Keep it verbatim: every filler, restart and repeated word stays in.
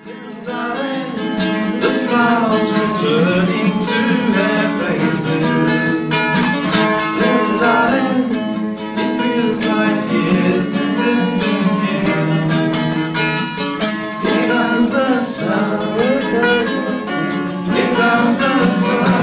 Little darling, the smiles returning to their faces. Little darling, it feels like years since it's been here. Here comes the sun, here comes the sun.